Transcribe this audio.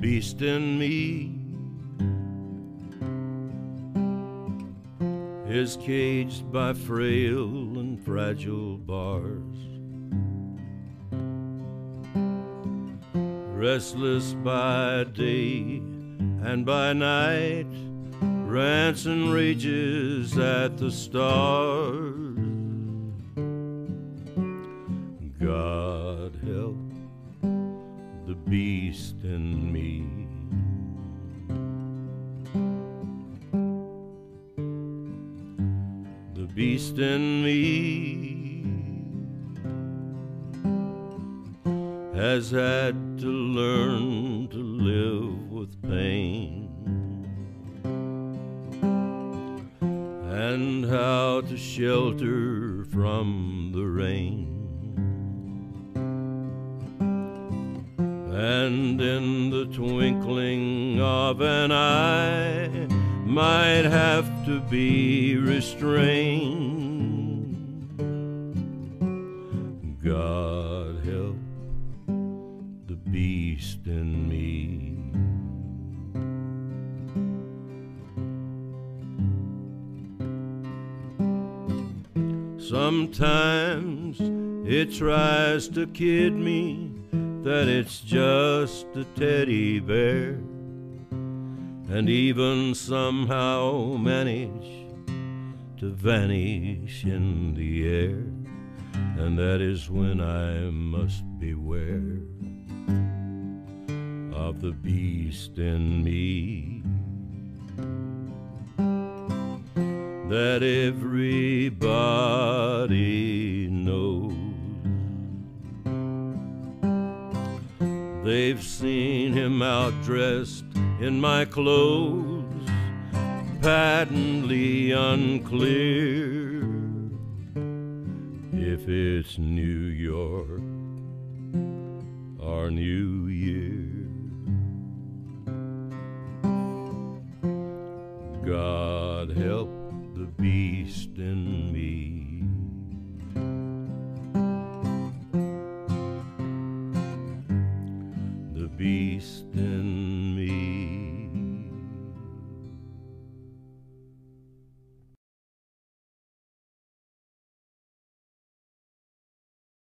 beast in me is caged by frail and fragile bars, restless by day and by night, rants and rages at the stars. God help the beast in me. The beast in me has had to learn to live with pain, and how to shelter from the rain. And in the twinkling of an eye might have to be restrained. God help the beast in me. Sometimes it tries to kid me that it's just a teddy bear, and even somehow manage to vanish in the air, and that is when I must beware of the beast in me that everybody knows. They've seen him outdressed in my clothes, patently unclear if it's New York or New Year. God help the beast in me. The beast in me.